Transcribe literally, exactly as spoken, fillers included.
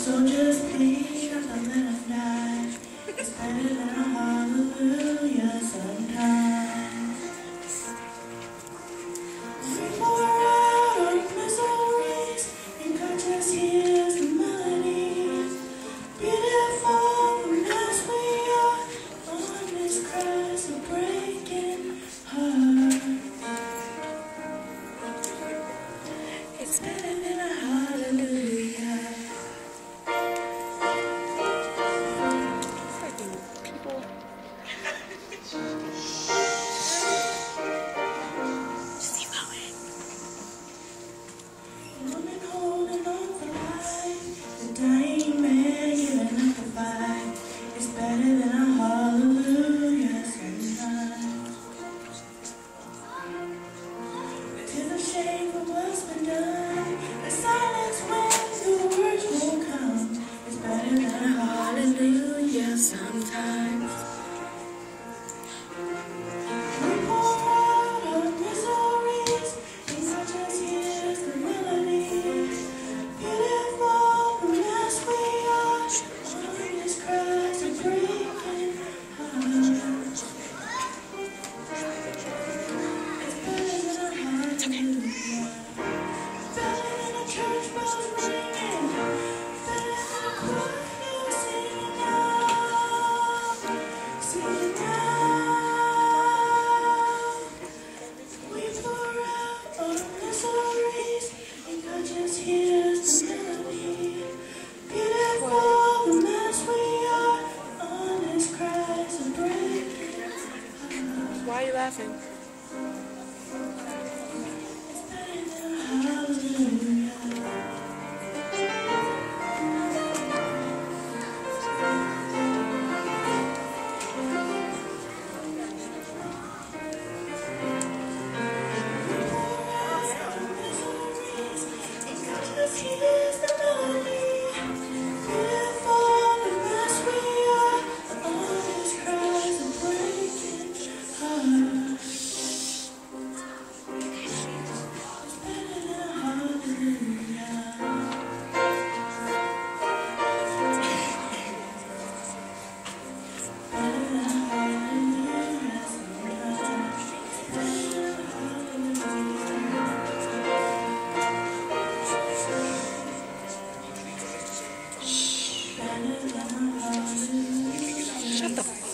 So just please don't let them die. It's better than a hallelujah sometimes. We pour out our miseries, and God just hears the melody. Beautiful as we are on this cross of breaking heart. It's better than a hallelujah. People. Just keep going. Woman holding on for life, the dying man giving up the fight. It's better than a hallelujah sometimes. To the shame of what's been done, the silence when the words will come. It's better than a hallelujah sometimes. We pour out our miseries, and God just hears the melody. Beautiful as we are on this cross of breaking heart. It's better than a hallelujah. Better than a church bells ringing. Better than a choir singing out, singing out. We pour out our miseries, and God just hears the melody. Beautiful as we are on this cross of breaking heart. Why are you laughing? It's better than a hallelujah. Here's the melody. Beautiful as we are on this cross of breaking heart. It's better than a hallelujah. Better than a hallelujah sometimes. Better than a hallelujah. Shut the fuck up.